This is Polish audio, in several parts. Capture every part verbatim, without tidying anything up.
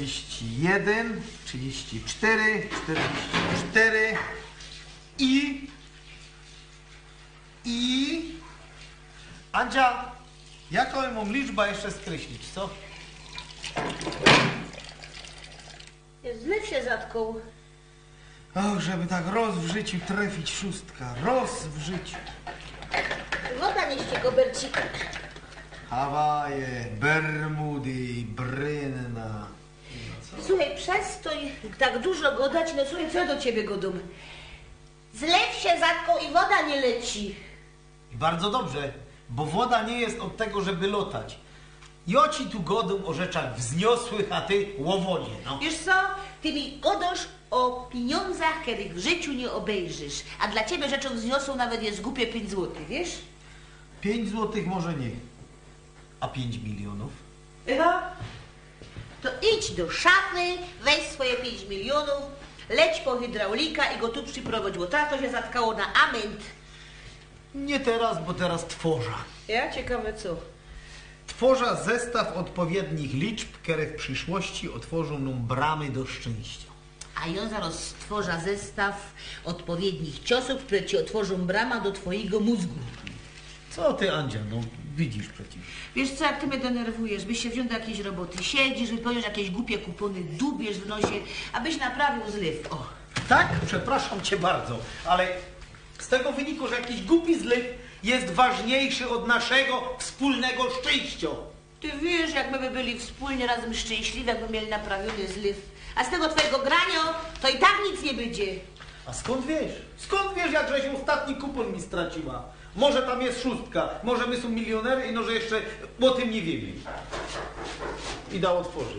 czterdzieści jeden, trzydzieści cztery, czterdzieści cztery i... i... Andzia, jaką mam liczbę jeszcze skreślić, co? Zlew się zatkał. Och, żeby tak roz w życiu trafić szóstka, roz w życiu. Woda nieście go, Bercik. Hawaje, Bermudy, Brynna. Słuchaj, przestań tak dużo godać, no słuchaj, co ja do ciebie godum? Zlew się zatkał i woda nie leci. I bardzo dobrze, bo woda nie jest od tego, żeby lotać. Ja ci tu godą o rzeczach wzniosłych, a ty łowonie, no. Wiesz co, ty mi godasz o pieniądzach, których w życiu nie obejrzysz. A dla ciebie rzeczą wzniosłą nawet jest głupie pięć złotych, wiesz? Pięć złotych może nie. A pięć milionów? Ewa? To idź do szafy, weź swoje pięć milionów, leć po hydraulika i go tu przyprowadź, bo to się zatkało na ament. Nie teraz, bo teraz tworza. Ja? Ciekawe co? Tworza zestaw odpowiednich liczb, które w przyszłości otworzą nam bramy do szczęścia. A ja zaraz stworzę zestaw odpowiednich ciosów, które ci otworzą brama do twojego mózgu. Co ty, Andzia, no widzisz przecież. Wiesz co, jak ty mnie denerwujesz, byś się wziął do jakiejś roboty, siedzisz, wypełniasz jakieś głupie kupony, dubiesz w nosie, abyś naprawił zlew. O. Tak? Przepraszam cię bardzo, ale z tego wyniku, że jakiś głupi zlew jest ważniejszy od naszego wspólnego szczęścia. Ty wiesz, jak my by byli wspólnie razem szczęśliwi, jakby mieli naprawiony zlew. A z tego twojego grania to i tak nic nie będzie. A skąd wiesz? Skąd wiesz, jak żeś ostatni kupon mi straciła? Może tam jest szóstka, może my są milionery i no, że jeszcze o tym nie wiemy. I dał otworzyć.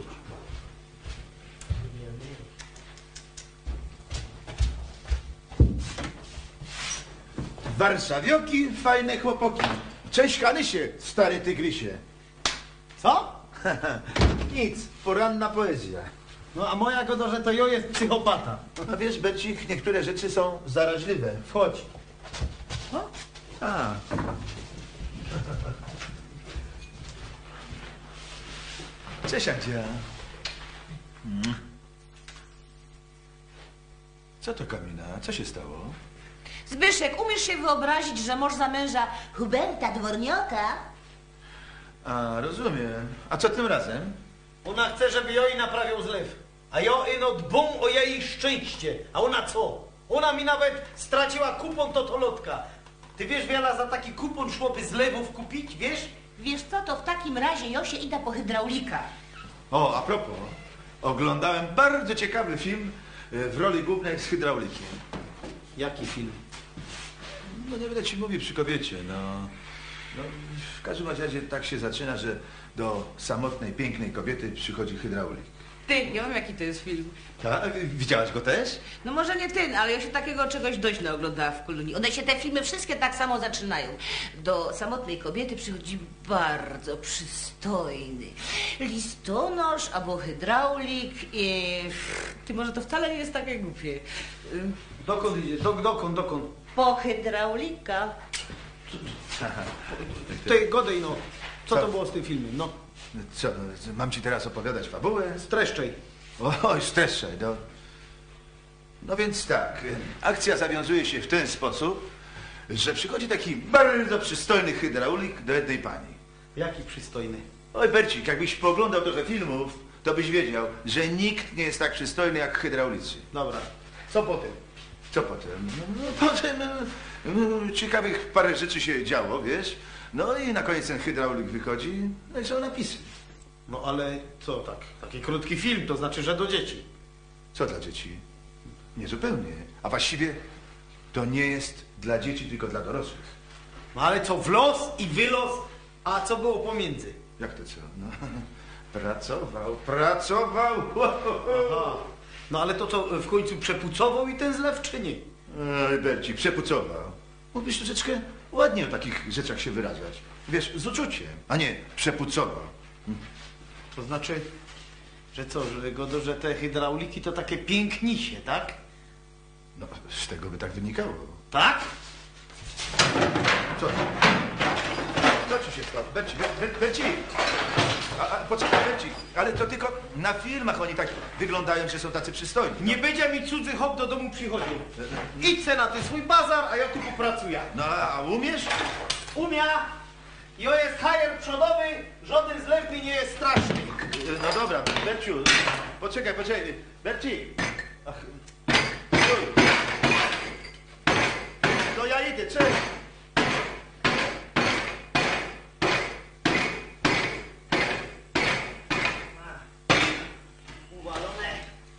Warszawioki, fajne chłopoki. Cześć, Hanysie, stary tygrysie. Co? Nic, poranna poezja. No a moja goda, że to jo jest psychopata. No wiesz, Bercik, niektóre rzeczy są zaraźliwe. Wchodź. O? A. Cześć, Andzia. Mm. Co to, Kamila? Co się stało? Zbyszek, umiesz się wyobrazić, że mąż za męża Huberta Dworniaka? A, rozumiem. A co tym razem? Ona chce, żeby jo jej naprawiał zlew. A ja ino dbam o jej szczęście. A ona co? Ona mi nawet straciła kupon totolotka. Ty wiesz, Wiela, za taki kupon szłoby zlewów kupić, wiesz? Wiesz co, to w takim razie Josie idę po hydraulika. O, a propos, oglądałem bardzo ciekawy film e, w roli głównej z hydraulikiem. Jaki film? No nie będę ci mówił przy kobiecie, no. no. W każdym razie tak się zaczyna, że do samotnej, pięknej kobiety przychodzi hydraulik. Ty, nie wiem jaki to jest film. Tak? Widziałaś go też? No może nie ty, ale ja się takiego czegoś dość naoglądała w kolonii. One się, te filmy wszystkie tak samo zaczynają. Do samotnej kobiety przychodzi bardzo przystojny listonosz albo hydraulik i... Ty, może to wcale nie jest takie głupie. Dokąd idzie? Do, dokąd, dokąd? Po hydraulika. Ty, godej, no. Co Co? to było z tym filmem, no? Co, mam ci teraz opowiadać fabułę? Streszczej. Oj, streszczaj, no. No więc tak, akcja zawiązuje się w ten sposób, że przychodzi taki bardzo przystojny hydraulik do jednej pani. Jaki przystojny. Oj, Bercik, jakbyś pooglądał trochę filmów, to byś wiedział, że nikt nie jest tak przystojny jak hydraulicy. Dobra. Co potem? Co potem? No, no, potem no, ciekawych parę rzeczy się działo, wiesz? No i na koniec ten hydraulik wychodzi, no i są napisy. No ale co tak? Taki krótki film, to znaczy, że do dzieci. Co dla dzieci? Nie zupełnie. A właściwie to nie jest dla dzieci, tylko dla dorosłych. No ale co, w los i wylos? A co było pomiędzy? Jak to co? No, pracował, pracował. Aha. No ale to co, w końcu przepucował i ten zlew, czy nie? Oj, Berci, przepucował. Mógłbyś troszeczkę ładnie o takich rzeczach się wyrażać. Wiesz, z uczuciem, a nie przepucował. To znaczy, że co, że, Godo, że te hydrauliki to takie pięknisie, tak? No, z tego by tak wynikało. Tak? Co? Co ci się stało? Berci, Ber, Ber, Berci! A, a, poczekaj, Berci, ale to tylko na filmach oni tak wyglądają, że są tacy przystojni. Nie będzie mi cudzy hop do domu przychodził. Idź se na ten swój bazar, a ja tu popracuję. No, a umiesz? Umia, jo jest hajer przodowy, żaden zlew mi nie jest straszny. No dobra, Berciu, poczekaj, poczekaj. Berci! Ach, stój. No ja idę, cześć! Uwalone.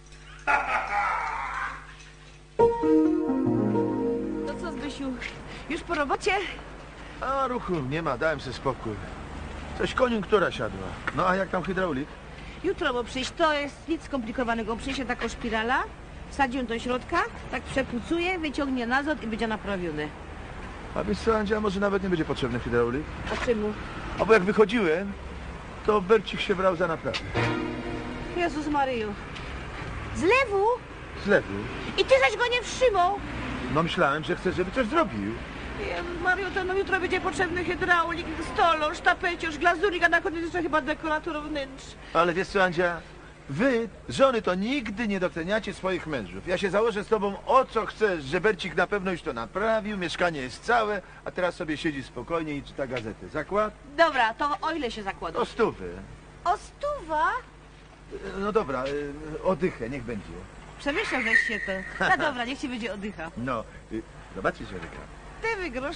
To co, Zbysiu, już po robocie? A ruchu nie ma, dałem sobie spokój. Coś koniunktura siadła. No a jak tam hydraulik? Jutro, bo przyjść to jest nic skomplikowanego. Przyjdzie taką szpirala, wsadzi ją do środka, tak przepucuje, wyciągnie nazad i będzie naprawiony. A wiesz co, Andzia, może nawet nie będzie potrzebny hydraulik? A czemu? A bo jak wychodziłem, to Bercik się brał za naprawę. Jezus Maryju. Z lewu? Z lewu. I ty zaś go nie wstrzymał? No myślałem, że chcesz, żeby coś zrobił. Jezus Maryju, to no jutro będzie potrzebny hydraulik, stolarz, tapeciarz, glazurik, a na koniec jeszcze chyba dekorator wnętrz. Ale wiesz co, Andzia? Wy, żony, to nigdy nie doceniacie swoich mężów. Ja się założę z tobą o co chcesz, że Bercik na pewno już to naprawił, mieszkanie jest całe, a teraz sobie siedzi spokojnie i czyta gazety. Zakład? Dobra, to o ile się zakłada? O stówy. O stuwa? No dobra, y, odychę, niech będzie. Przemyślałeś się to. No dobra, niech ci będzie oddycha. No, y, zobaczysz, Eryka. Ty wygrosz.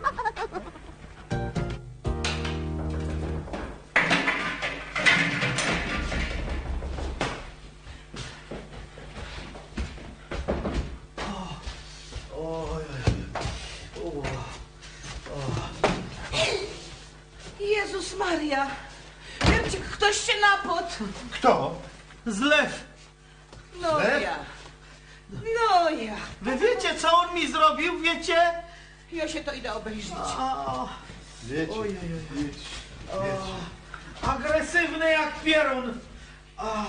Jezus Maria! Bercik, ktoś się napadł. Kto? Zlew. No Zlew? ja. No ja. Wy wiecie, co on mi zrobił, wiecie? Ja się to idę obejrzeć. O, Wiecie, Oj, oj, oj. wiecie, o, wiecie. agresywny jak pierun. O.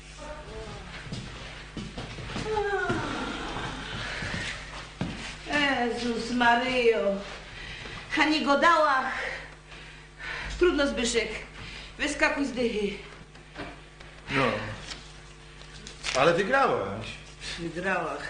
Jezus Maryjo. Ani godałach. Trudno, Zbyszek. Wyskakuj z dychy. No. Ale wygrałaś. Wygrałach.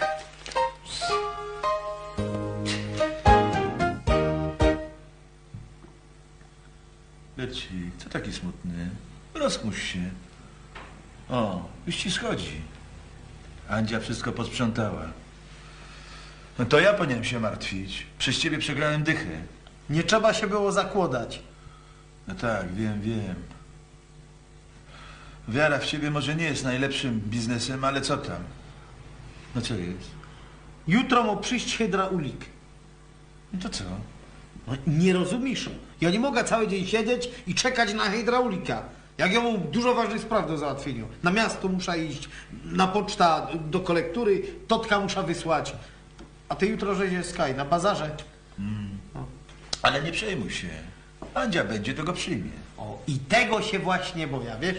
Bercik, co taki smutny? Rozkuś się. O, już ci schodzi. Andzia wszystko posprzątała. No to ja powinienem się martwić. Przez ciebie przegrałem dychę. Nie trzeba się było zakładać. No tak, wiem, wiem. Wiara w ciebie może nie jest najlepszym biznesem, ale co tam? No co jest? Jutro ma przyjść hydraulik. No to co? No, nie rozumiesz? Ja nie mogę cały dzień siedzieć i czekać na hydraulika. Jak ja mam dużo ważnych spraw do załatwienia. Na miasto muszę iść, na poczta, do kolektury, totka muszę wysłać. A ty jutro żeś skaj na bazarze. Ale nie przejmuj się. Andzia będzie, to go przyjmie. O, i tego się właśnie boję, wiesz?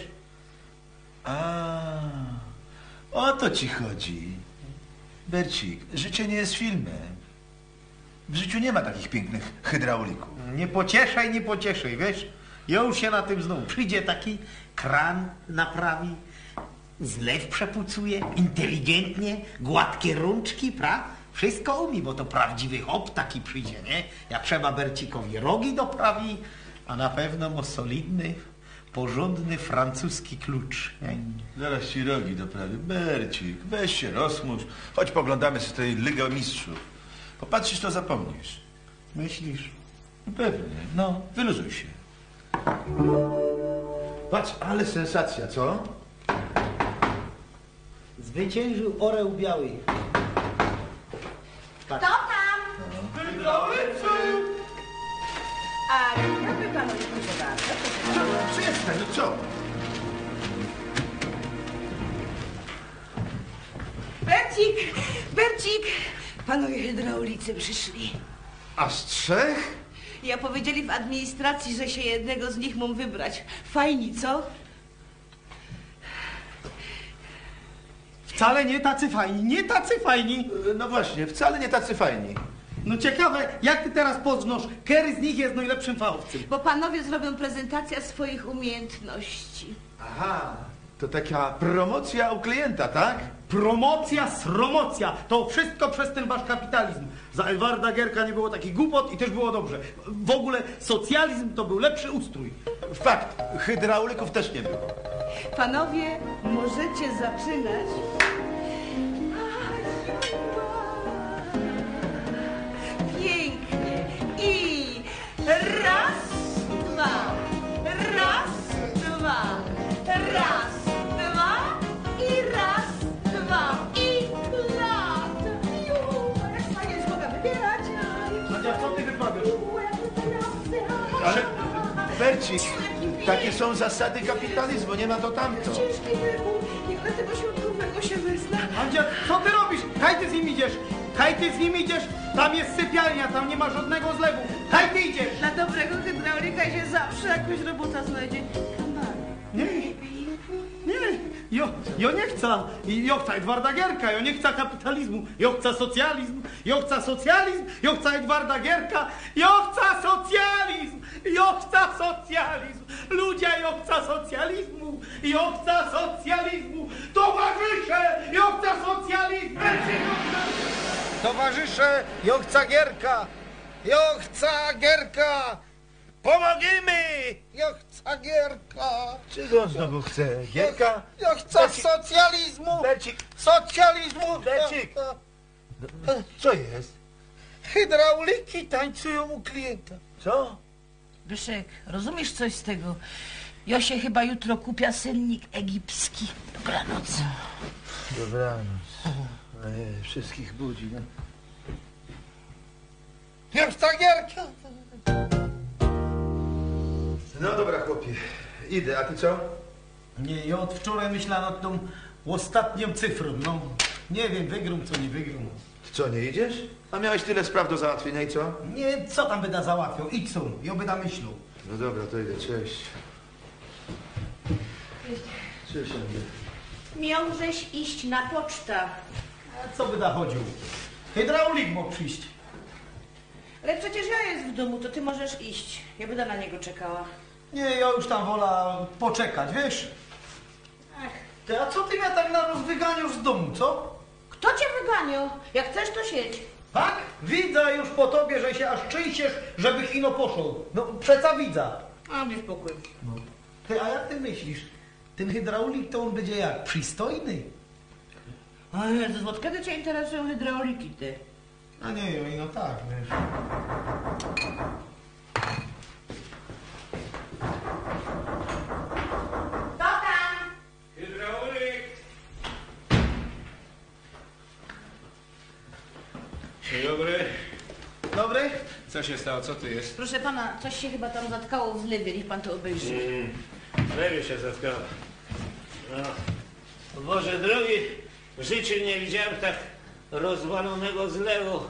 A, o to ci chodzi. Bercik, życie nie jest filmem. W życiu nie ma takich pięknych hydraulików. Nie pocieszaj, nie pocieszaj, wiesz? Ja już się na tym znowu. Przyjdzie taki kran naprawi, zlew przepucuje, inteligentnie, gładkie rączki, pra? Wszystko umie, bo to prawdziwy hop taki przyjdzie, nie? Jak trzeba Bercikowi rogi doprawi, a na pewno ma solidny, porządny francuski klucz. Nie? Zaraz ci rogi doprawię. Bercik, weź się, rozmusz. Chodź poglądamy sobie tej Ligę Mistrzów. Popatrzysz, to zapomnisz. Myślisz? No pewnie. No, wyluzuj się. Patrz, ale sensacja, co? Zwyciężył orzeł biały. Kto tam? A ja by panu nie proszę bardzo. Przestań, no co? Bercik! Bercik! Panowie hydraulicy przyszli. A z trzech? Ja powiedzieli w administracji, że się jednego z nich mam wybrać. Fajni, co? Wcale nie tacy fajni, nie tacy fajni. No właśnie, wcale nie tacy fajni. No ciekawe, jak ty teraz poznasz, który z nich jest najlepszym fachowcem? Bo panowie zrobią prezentację swoich umiejętności. Aha, to taka promocja u klienta, tak? Promocja, sromocja, to wszystko przez ten wasz kapitalizm. Za Edwarda Gierka nie było takich głupot i też było dobrze. W ogóle socjalizm to był lepszy ustrój. Fakt, hydraulików też nie było. Panowie, możecie zaczynać. Pięknie. I raz, dwa, raz, dwa, raz, dwa i raz, dwa i klat. Juhu, jak fajnie się mogę wybierać. Nadia, co ty wyprawiasz? Ale, Bercik, takie są zasady kapitalizmu, nie ma to tamto. Ciężki wybór, niech na tego środkowego się wyzna. Andzia, co ty robisz? Kaj ty z nim idziesz? Kaj ty z nim idziesz? Tam jest sypialnia, tam nie ma żadnego zlewu. Kaj ty idziesz? Dla dobrego hydraulika się zawsze jakoś robota znajdzie. Come on. Nie, nie, jo, jo nie chcę, jo chcę Edwarda Gierka, jo nie chcę kapitalizmu, jo chcę socjalizm, jo chcę socjalizm, jo chcę Edwarda Gierka, jo chcę socjalizm, jo chcę socjalizm, ludzie, jo chcę socjalizmu, jo chcę socjalizmu, towarzysze, jo chcę socjalizmu, towarzysze, jo chcę Gierka, jo chcę Gierka. Pomogimy! Ja chcę Gierka! Czego on znowu chce? Gierka? Ja chcę socjalizmu! Bercik, Socjalizmu! Bercik. No, co jest? Hydrauliki tańcują u klienta. Co? Byszek, rozumiesz coś z tego? Ja się chyba jutro kupia sennik egipski. Dobranoc. Dobranoc. Ojej, wszystkich budzi, no. Ja chcę Gierka! No dobra, chłopie. Idę, a ty co? Nie, ja od wczoraj myślałem nad tą ostatnią cyfrą, no. Nie wiem, wygram co nie wygram. Ty co, nie idziesz? A miałeś tyle spraw do załatwienia i co? Nie, co tam będę załatwiał? Idź są, ja będę myślał. No dobra, to idę, cześć. Cześć, Andrzej. Miałżeś iść na pocztę. A co będę chodził? Hydraulik mógł przyjść. Ale przecież ja jest w domu, to ty możesz iść. Ja będę na niego czekała. Nie, ja już tam wolę poczekać, wiesz? Ach, Ty, a co ty mnie tak na rozwyganiasz z domu, co? kto cię wyganiał? Jak chcesz, to siedź. Tak? Widzę już po tobie, że się aż czyściesz, żebyś ino poszł. No, przeca widzę. A, mnie spokój. No. Ty, a jak ty myślisz? Ten hydraulik to on będzie jak? Przystojny? O Jezus, od kiedy cię interesują hydrauliki, ty? A nie, no tak, wiesz. Kto tam? Hydraulik! Dzień dobry. Dobry? Co się stało? Co tu jest? Proszę pana, coś się chyba tam zatkało w zlewie, niech pan to obejrzy. Mm, lewie się zatkało. No. Boże drogi, w życiu nie widziałem tak rozwalonego zlewu.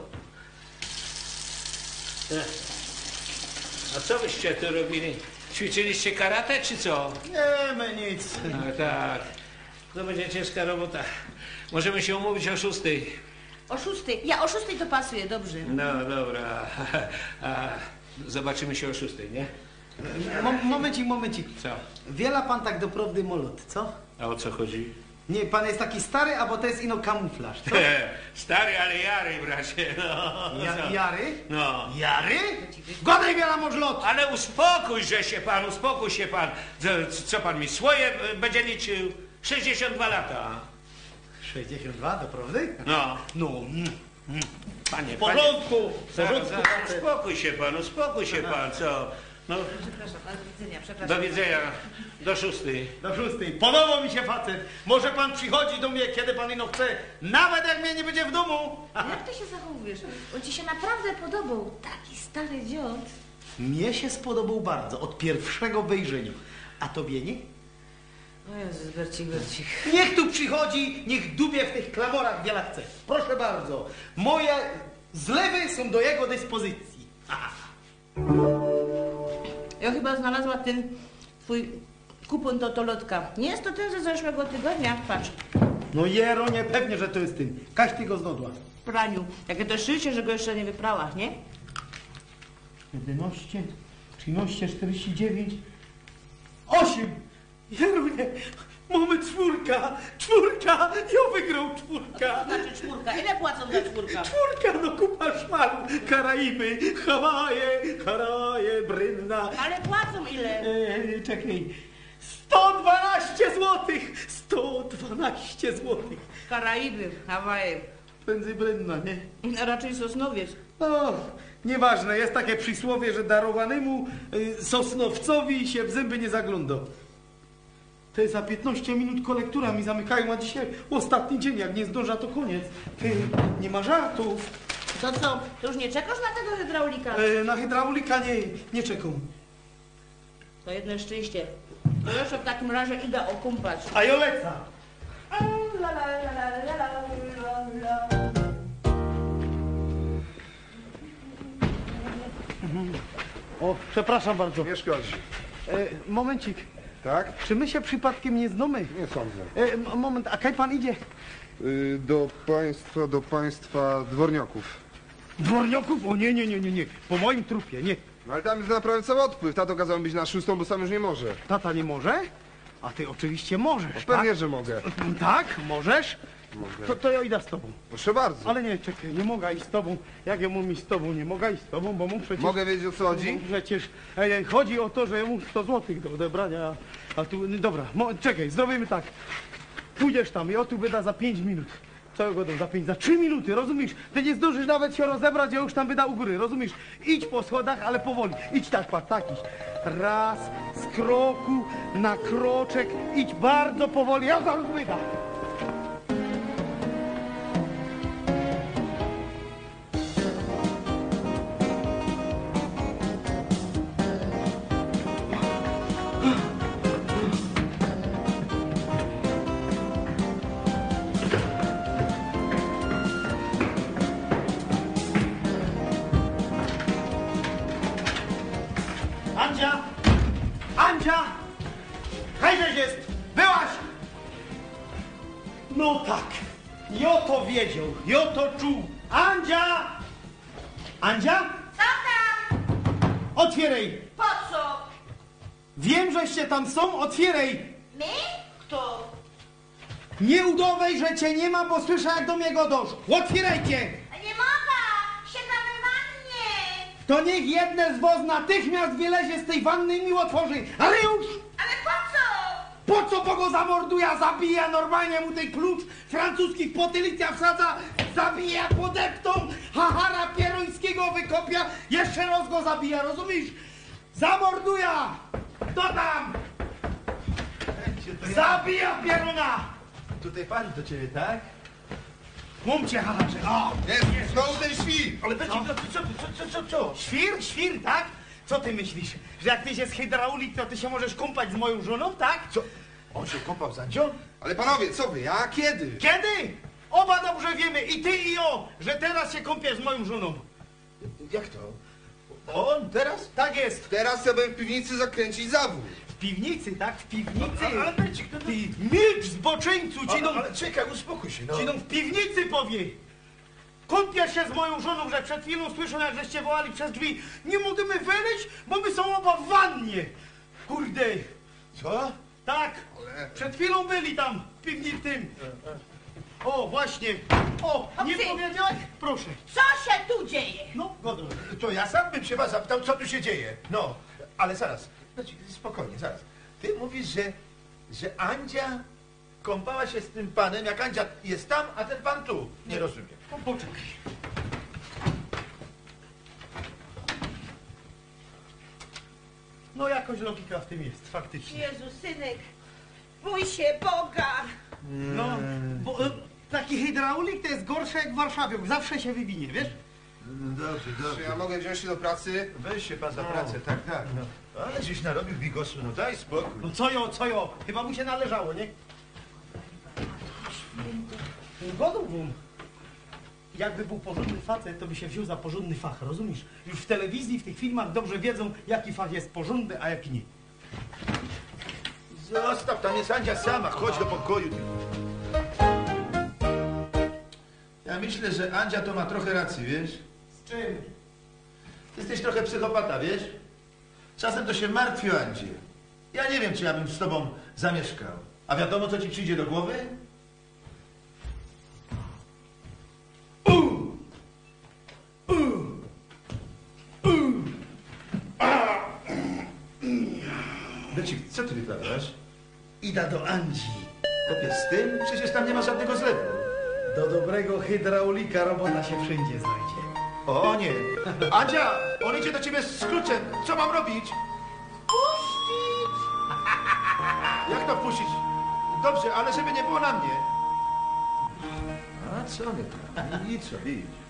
E, A co byście tu robili? Ćwiczyliście karate, czy co? Nie, my nic. No tak. To będzie ciężka robota. Możemy się umówić o szóstej. O szóstej. Ja o szóstej to pasuje, dobrze. No dobra. A zobaczymy się o szóstej, nie? Mom momencik, momencik. Co? Wiela pan tak doprawdy molot, co? A o co chodzi? Nie, pan jest taki stary, albo to jest ino kamuflaż, co? Stary, ale jary, bracie. No, Ja, co? Jary? No. Jary? Godaj wiela możlot! Ale uspokój że się pan, uspokój się pan. Co, co pan mi swoje e, będzie liczył? sześćdziesiąt dwa lata. sześćdziesiąt dwa, doprawdy? No. No, mm, mm. Panie, W porządku, w Panie, zaraz, porządku. zaraz, uspokój się pan, uspokój się pan, co? No, Przepraszam, do widzenia, przepraszam. do widzenia. Do szóstej. Do szóstej. Podoba mi się facet. Może pan przychodzi do mnie, kiedy pan ino chce. Nawet jak mnie nie będzie w domu. Jak ty się zachowujesz? On ci się naprawdę podobał. Taki stary dziąd. Mnie się spodobał bardzo, od pierwszego wejrzenia. A tobie nie? O Jezus, Bercik, Bercik. Niech tu przychodzi, niech dubie w tych klamorach wiele chce. Proszę bardzo. Moje zlewy są do jego dyspozycji. Aha. Ja chyba znalazła ten twój kupon do tolotka. Nie jest to ten ze zeszłego tygodnia? Patrz. No Jeronie, pewnie, że to jest ty. Kaś ty go znodła. Praniu, jakie to szczęście, że go jeszcze nie wyprałaś, nie? jedenaście, trzynaście, czterdzieści dziewięć, osiem. Jeronie, mamy czwórka, czwórka, ja wygrał czwórka. Znaczy czwórka. Ile płacą za czwórka? Czwórka, no kupa szmalu, Karaiby, Hawaje, Haraje, Brynna. Ale płacą ile? Eee, czekaj, sto dwanaście złotych, sto dwanaście złotych. Karaiby, Hawaje. Prędzej Brynna, nie? A raczej Sosnowiec. O, nieważne, jest takie przysłowie, że darowanemu y, Sosnowcowi się w zęby nie zagląda. Ty, za piętnaście minut kolektura mi zamykają, a dzisiaj ostatni dzień, jak nie zdąża, to koniec. Ty, nie ma żartów. To co, to już nie czekasz na tego hydraulika? E, na hydraulika nie, nie czekam. To jedno szczęście. To jeszcze w takim razie idę okąpać. A ja lecę. La, la, la, la, la, la, la, la. O, przepraszam bardzo. Nie szkodzi. E, momencik, Tak? czy my się przypadkiem nie znamy? Nie sądzę. E, m- moment, a kaj pan idzie? Y, do państwa, do państwa dworniaków. Dworniaków? O nie, nie, nie, nie, nie. Po moim trupie, nie. No ale tam jest naprawdę cały odpływ. Tato kazał mi być na szóstą, bo sam już nie może. Tata nie może? A ty oczywiście możesz, Pewnie, tak? że mogę. Tak, możesz? Mogę. To, to ja idę z tobą. Proszę bardzo. Ale nie, czekaj, nie mogę iść z tobą. Jak ja mam iść z tobą? Nie mogę iść z tobą, bo mu przecież... Mogę wiedzieć, o co chodzi? Bo Przecież e, chodzi o to, że ja mu sto złotych do odebrania, a tu... no Dobra, mo, czekaj, zrobimy tak. Pójdziesz tam, ja tu będę za pięć minut. Co go za pięć? Za trzy minuty, rozumiesz? Ty nie zdążysz nawet się rozebrać, ja już tam będę u góry, rozumiesz? Idź po schodach, ale powoli. Idź tak, patrz, tak iść. Raz, z kroku na kroczek, idź bardzo powoli, ja zaraz wyjdę. Andzia! Andzia! Hejżeś jest! Byłaś! No tak, jo to wiedział, jo to czuł. Andzia! Andzia? Co tam? Otwieraj! Po co? Wiem, żeście tam są, otwieraj! My? Kto? Nie udowej, że cię nie ma, bo słyszę, jak do mnie godosz. Otwierajcie! Nie mogę! Siedzę w wannie! To niech jedne z was natychmiast wylezie z tej wanny i mi otworzy. Ale już! Ale po co? Po co, bo go zamorduje, zabija, normalnie mu ten klucz francuskich potylicja wsadza, zabija, podeptą, hahara pierońskiego wykopia, jeszcze raz go zabija, rozumiesz? Zamorduja! Kto tam? Zabija pieruna! Tutaj pan do ciebie, tak? Mumcie, haharze, o! Jest, znowu ten świr! Ale Beci, no co, co, co, co, co? Świr, świr, tak? Co ty myślisz? Że jak ty się z hydraulik, to ty się możesz kąpać z moją żoną, tak? Co? On się kąpał z Andzią? Ale panowie, co wy, ja? Kiedy? Kiedy? Oba dobrze wiemy, i ty i ja, że teraz się kąpiesz z moją żoną. Jak to? On teraz? Tak jest. Teraz sobie w piwnicy zakręcić zawód. W piwnicy, tak? W piwnicy. Ale, ale Becik, no, no. Ty milcz, zboczeńcu, ci no, Ale, ale czekaj, uspokój się, no. ci no w piwnicy powie. Kąpiesz się z moją żoną, że przed chwilą słyszę, jak żeście wołali przez drzwi. Nie możemy wyjść, bo my są oba w wannie. Kurde. Co? Tak. Ale- Przed chwilą byli tam, w piwnicy. O, właśnie. O, nie Obcy. powiedziałeś? Proszę. Co się tu dzieje? No, godo. To ja sam bym się was zapytał, co tu się dzieje. No, ale zaraz, Becik, spokojnie, zaraz. Ty mówisz, że, że Andzia kąpała się z tym panem, jak Andzia jest tam, a ten pan tu. Nie rozumiem. O, poczekaj. No jakoś logika w tym jest, faktycznie. Jezu, synek, bój się Boga! No, bo e, taki hydraulik to jest gorsze jak warszawiok, zawsze się wywinie, wiesz? Dobrze, Czy ja mogę wziąć się do pracy? Weź się pan za pracę, tak, tak. No. Ale żeś narobił bigosu, no daj spokój. No co jo, co jo, chyba mu się należało, nie? Godą wam. Jakby był porządny facet, to by się wziął za porządny fach, rozumiesz? Już w telewizji, w tych filmach dobrze wiedzą, jaki fach jest porządny, a jaki nie. Zostaw, tam jest Andzia sama, chodź do pokoju. Ty. ja myślę, że Andzia to ma trochę racji, wiesz? Z czym? Ty jesteś trochę psychopata, wiesz? Czasem to się martwi o Andzie. Ja nie wiem, czy ja bym z tobą zamieszkał. A wiadomo, co ci przyjdzie do głowy? Becik, co ty wyprawiasz? Idę do Andzi. Kopie z tym? Przecież tam nie ma żadnego zlewu. Do dobrego hydraulika robota się wszędzie znajdzie. O nie. Andzia, on idzie do ciebie z kluczem. Co mam robić? Puścić! Jak to wpuścić? Dobrze, ale żeby nie było na mnie. A co nie? Idź sobie, idź.